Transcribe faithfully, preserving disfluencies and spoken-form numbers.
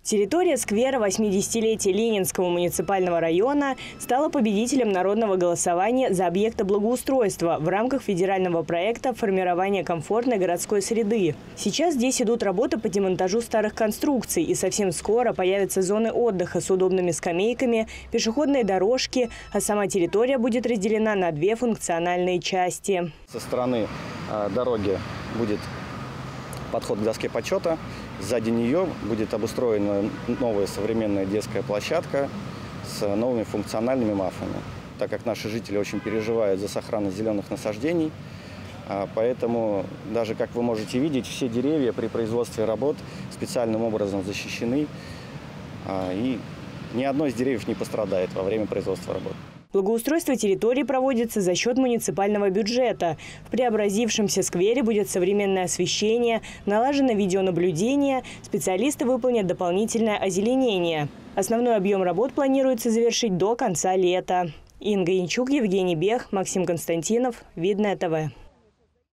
Территория сквера восьмидесятилетия Ленинского муниципального района стала победителем народного голосования за объекты благоустройства в рамках федерального проекта формирования комфортной городской среды. Сейчас здесь идут работы по демонтажу старых конструкций, и совсем скоро появятся зоны отдыха с удобными скамейками, пешеходные дорожки, а сама территория будет разделена на две функциональные части. Со стороны э, дороги будет подход к доске почета. Сзади нее будет обустроена новая современная детская площадка с новыми функциональными мафами. Так как наши жители очень переживают за сохранность зеленых насаждений, поэтому даже, как вы можете видеть, все деревья при производстве работ специальным образом защищены, и ни одно из деревьев не пострадает во время производства работ. Благоустройство территории проводится за счет муниципального бюджета. В преобразившемся сквере будет современное освещение, налажено видеонаблюдение, специалисты выполнят дополнительное озеленение. Основной объем работ планируется завершить до конца лета. Инга Янчук, Евгений Бех, Максим Константинов, Видное ТВ.